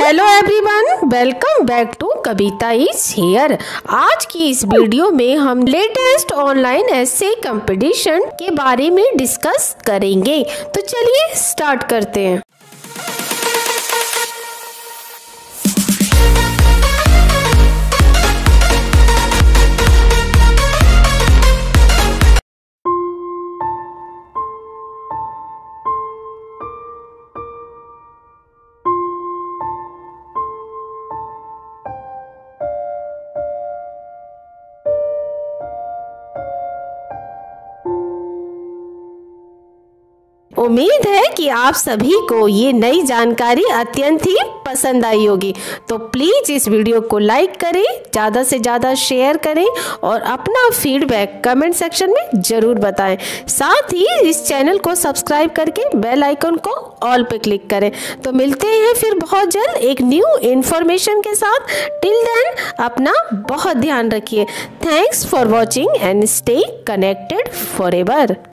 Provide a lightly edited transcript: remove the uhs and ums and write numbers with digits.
Hello everyone, welcome back to Kavita is here. आज की इस वीडियो में हम लेटेस्ट ऑनलाइन एसे कंपटीशन के बारे में डिस्कस करेंगे। तो चलिए स्टार्ट करते हैं। उम्मीद है कि आप सभी को ये नई जानकारी अत्यंत ही पसंद आई होगी। तो प्लीज़ इस वीडियो को लाइक करें, ज़्यादा से ज़्यादा शेयर करें और अपना फीडबैक कमेंट सेक्शन में ज़रूर बताएं। साथ ही इस चैनल को सब्सक्राइब करके बेल आइकन को ऑल पे क्लिक करें। तो मिलते हैं फिर बहुत जल्द एक न्यू इन्फॉर्मेशन के साथ। टिल देन अपना बहुत ध्यान रखिए। Thanks for watching and stay connected forever.